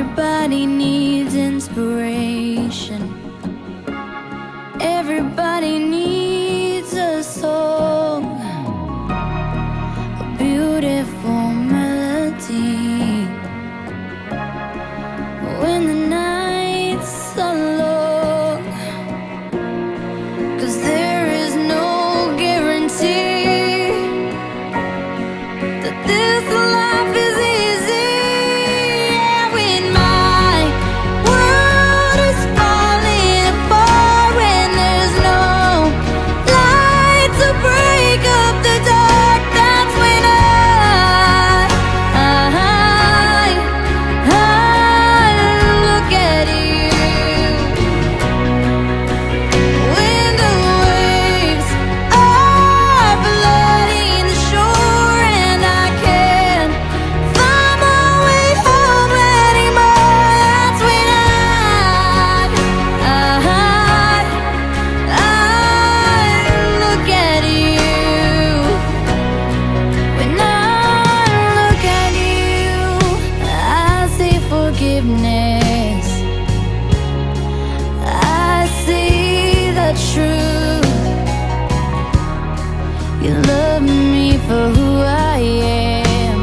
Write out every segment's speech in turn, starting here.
Everybody needs inspiration. Everybody needs a song, a beautiful melody. When the nights are long, 'cause there is no guarantee that this life is easy. Yeah, when my world is falling apart, when there's no light to break up the dark, that's when I look at you. When the waves are flooding the shore and I can't find my way home anymore, that's when I look at you. When I look at you, I see forgiveness. I see the truth. You love me for who I am,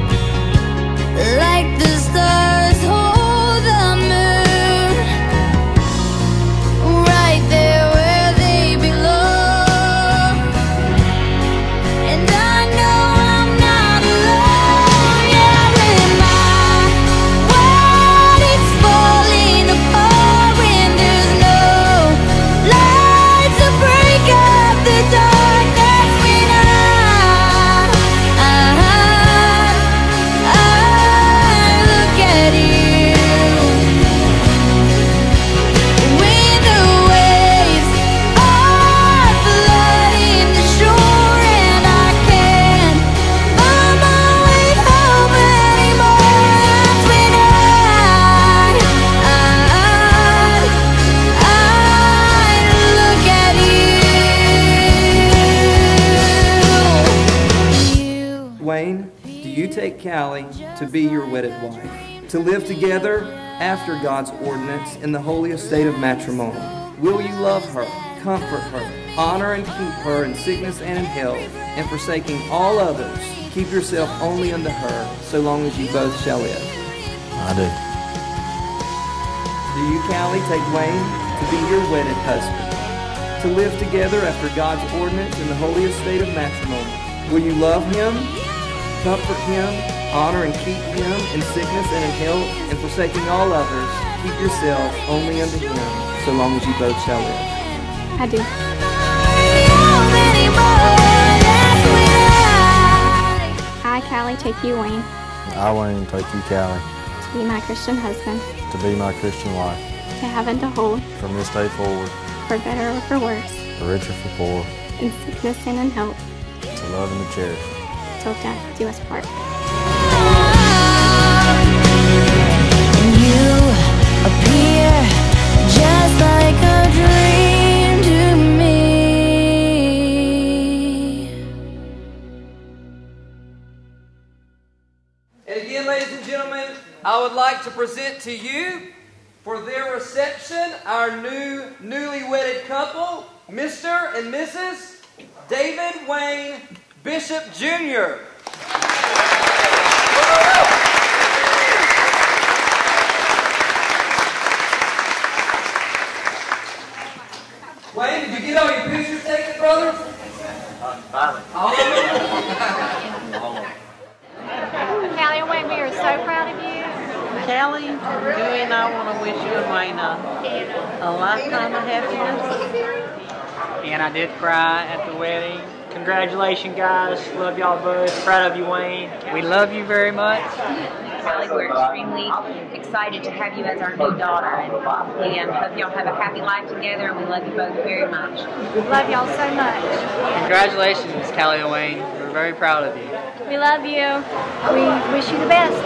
like the stars hold the moon, right there where they belong. And I know I'm not alone. Yeah, when my world is falling apart, when there's no light to break up the dark, that's when I look at you. When the waves are flooding the shore and I can't find my way home anymore, that's when I look at you. Wayne, do you take Callie to be your wedded wife, to live together after God's ordinance in the holy estate of matrimony? Will you love her, comfort her, honor and keep her in sickness and in health, and forsaking all others, keep yourself only unto her, so long as you both shall live? I do. Do you, Callie, take Wayne to be your wedded husband, to live together after God's ordinance in the holy estate of matrimony? Will you love him, comfort him, honor and keep him in sickness and in health, and forsaking all others, keep yourself only unto him, so long as you both shall live? I do. I, Callie, take you, Wayne, I, Wayne, take you, Callie, to be my Christian husband, to be my Christian wife, to have and to hold, from this day forward, for better or for worse, for richer for poor, in sickness and in health, to love and to cherish. till death do us part. You appear just like a dream to me. And again, ladies and gentlemen, I would like to present to you, for their reception, our newly wedded couple, Mr. and Mrs. David Wayne Bishop Jr. Wayne, did you get all your pictures taken, brother? Finally. All of them? Callie and Wayne, we are so proud of you. Callie, Dewey and I want to wish you and Wayne a lifetime of happiness. And I did cry at the wedding. Congratulations, guys. Love y'all both. Proud of you, Wayne. We love you very much. Callie, we're extremely excited to have you as our new daughter, and we hope y'all have a happy life together, and we love you both very much. Love y'all so much. Congratulations, Callie and Wayne. We're very proud of you. We love you. We wish you the best.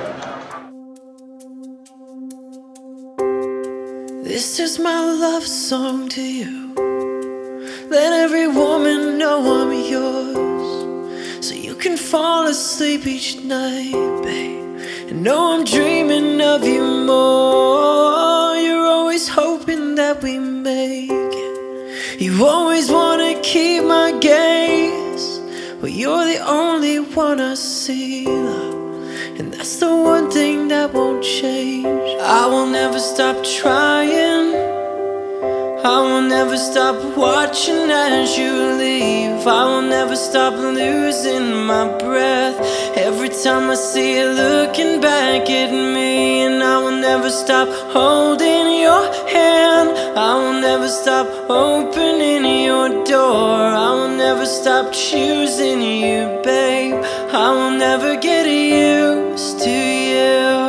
This is my love song to you. Let every woman know I'm yours, so you can fall asleep each night, babe, And know I'm dreaming of you more. You're always hoping that we make it. You always wanna keep my gaze. Well, you're the only one I see, love, and that's the one thing that won't change. I will never stop trying. I will never stop watching as you leave. I will never stop losing my breath every time I see you looking back at me. And I will never stop holding your hand. I will never stop opening your door. I will never stop choosing you, babe. I will never get used to you.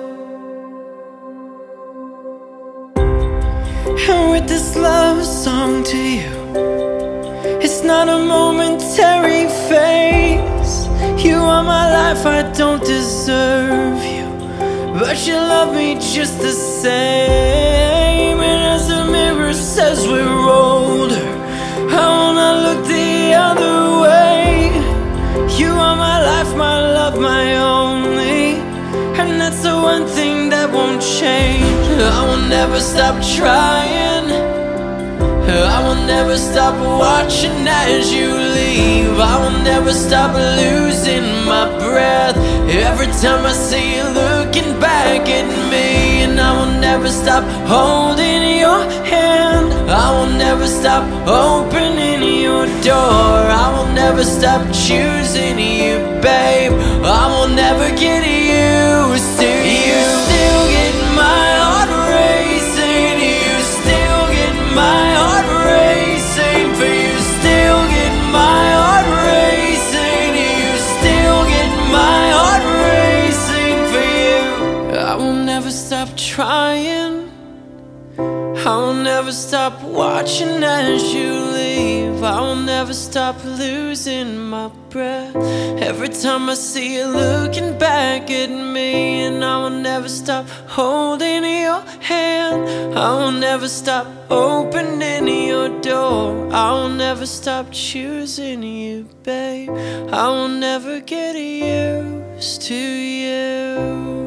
And with this love song to you, it's not a momentary phase. You are my life, I don't deserve you, but you love me just the same. And as the mirror says we're older, I wanna look the other way. You are my life, my love, my only, and that's the one thing that won't change. I will never stop trying. I will never stop watching as you leave. I will never stop losing my breath every time I see you looking back at me. And I will never stop holding your hand. I will never stop opening your door. I will never stop choosing you, babe. I will never get used to you. Still get my heart racing. You still get my heart racing. For you still get my heart racing. You still get my heart racing for you. I will never stop trying. I will never stop watching as you leave. I will never stop losing my breath every time I see you looking back at me. And I will never stop holding your hand. I will never stop opening your door. I will never stop choosing you, babe. I will never get used to you.